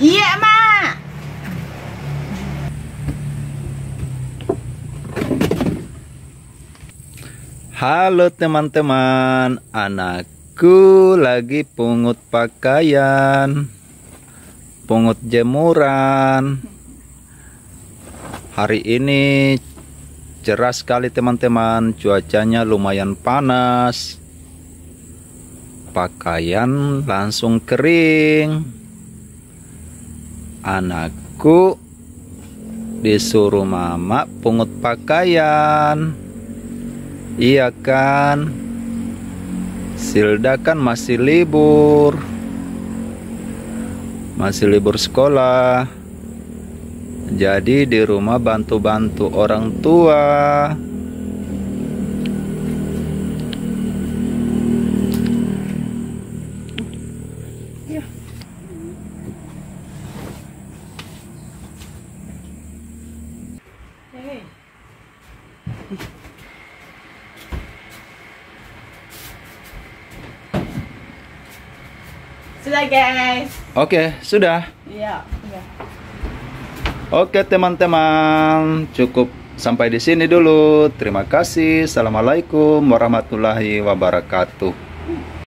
Iya, Mak. Halo teman-teman, anakku lagi pungut pakaian, pungut jemuran. Hari ini cerah sekali teman-teman, cuacanya lumayan panas. Pakaian langsung kering. Anakku disuruh mama pungut pakaian. Iya kan, Silda kan masih libur sekolah. Jadi di rumah bantu-bantu orang tua. Sudah, guys. Oke, sudah. Iya, sudah. Oke teman-teman, cukup sampai di sini dulu. Terima kasih. Assalamualaikum warahmatullahi wabarakatuh.